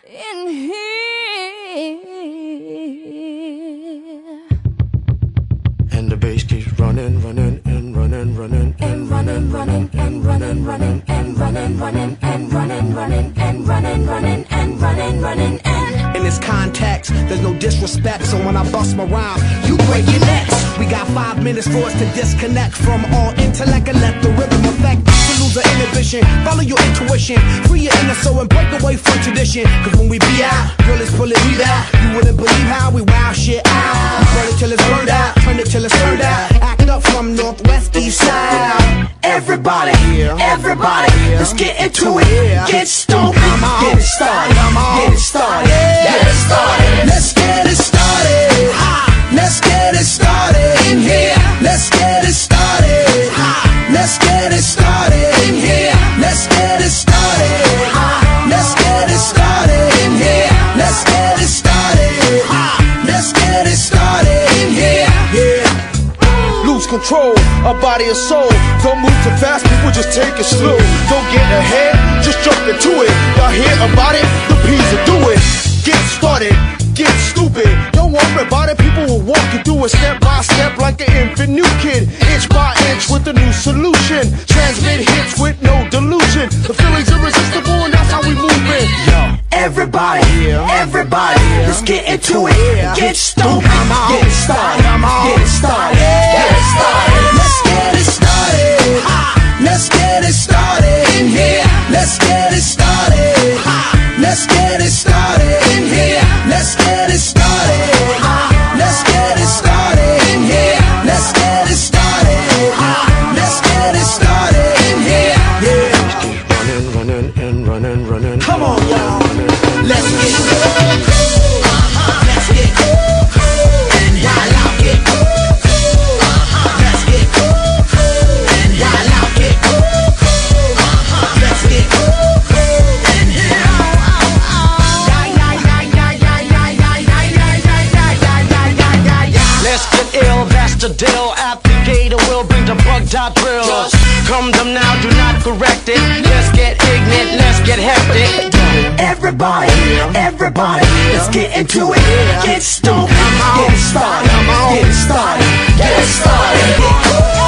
in here. And the bass keeps running, running, and running, running, and running, running, and running, running, and running, running, and running, running, and running, running, and running, running, and in this context, there's no disrespect, so when I bust my rhyme, you break your necks. We got 5 minutes for us to disconnect from all intellect and let the rhythm affect you to lose the inhibition. Follow your intuition, free your inner soul and break away from tradition. Cause when we be out, girl, it's pulling me out. You wouldn't believe how we wow shit out. We burn it till it's burned out, turn it till it's turned out. Act up from northwest, east side. Everybody, everybody, let's get into it. Get stoked, get it started, get it started, get it started. Let's get it started. Let's get it started in here. Let's get it started. Let's get it started in here. Let's get it started. Let's get it started in here. Let's get it started. Let's get it started in here. Yeah. Lose control of body and soul. Don't move too fast, people just take it slow. Don't get ahead, just jump into it. Y'all hear about it? The P's will do it. Get started, get stupid. Don't worry about it, people will walk you through it step by step like an infant new kid. Inch by inch with a new solution. Transmit hits with no delusion. The feeling's irresistible and that's how we move it. Yo. Everybody, everybody, let's get into it. Get stoked, get it started, get it started, get it started. Let's get it started. Let's get it started in here. Let's get it started. Let's get it started in here. Let's get it started. Let's get it started in here. Let's get it started. Let's get it started in here. Keep running, running, and running, running. Come on, y'all. Let's get it. Let's get it. And while I get it. Let's get it. And while I get it. Let's get it. And let's get ill, that's the deal. Applicator will bring the bug-dot drill. Come them now, do not correct it. Let's get ignorant, let's get hectic. everybody, everybody, let's get into it. Get stoked, get it started, get it started, get it started.